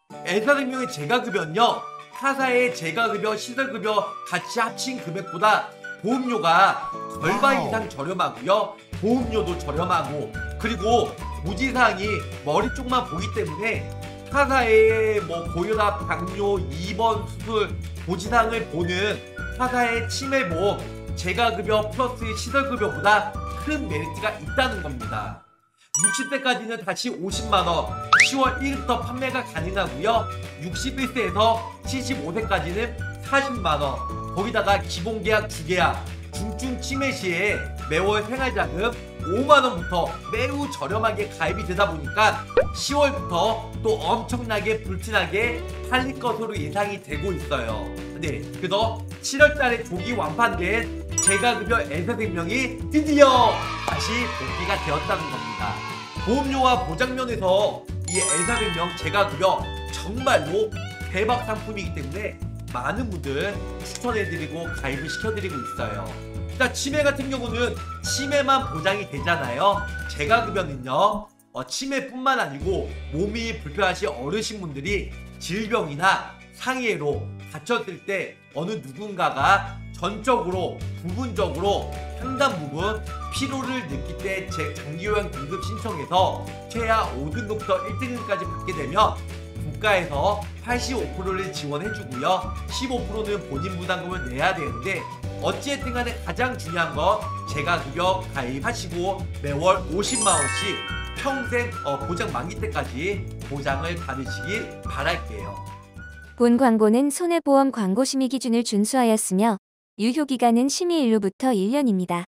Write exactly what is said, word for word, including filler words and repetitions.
에스아르생명의 재가급여는요, 타사의 재가급여, 시설급여 같이 합친 금액보다 보험료가 절반 와우. 이상 저렴하고요. 보험료도 저렴하고, 그리고 고지사항이 머리 쪽만 보기 때문에 타사의 뭐 고혈압, 당뇨, 입원, 수술 고지사항을 보는 타사의 치매보험, 재가급여 플러스 시설급여보다 큰 메리트가 있다는 겁니다. 육십 세까지는 다시 오십만 원, 시월 일일부터 판매가 가능하고요. 육십일 세에서 칠십오 세까지는 사십만 원, 거기다가 기본계약 두 계약, 중증 치매 시에 매월 생활자금 오만 원부터 매우 저렴하게 가입이 되다 보니까 시월부터 또 엄청나게 불티나게 팔릴 것으로 예상이 되고 있어요. 네, 그래서 칠월 달에 조기 완판된 재가급여 에스아르생명이 드디어 다시 복귀가 되었다는 겁니다. 보험료와 보장면에서 이 에스아르생명 재가급여 정말로 대박 상품이기 때문에 많은 분들 추천해드리고 가입을 시켜드리고 있어요. 일단 치매 같은 경우는 치매만 보장이 되잖아요. 재가급여는요, 어, 치매뿐만 아니고 몸이 불편하신 어르신분들이 질병이나 상해로 다쳤을 때 어느 누군가가 전적으로 부분적으로 상당 부분 피로를 느낄 때 제 장기요양 등급 신청해서 최하 오 등급부터 일 등급까지 받게 되면 국가에서 팔십오 퍼센트를 지원해주고요. 십오 퍼센트는 본인 부담금을 내야 되는데, 어찌됐든 간에 가장 중요한 건 재가급여 가입하시고 매월 오십만 원씩 평생 어, 보장 만기 때까지 보장을 받으시길 바랄게요. 본 광고는 손해보험 광고 심의 기준을 준수하였으며 유효기간은 심의일로부터 일 년입니다.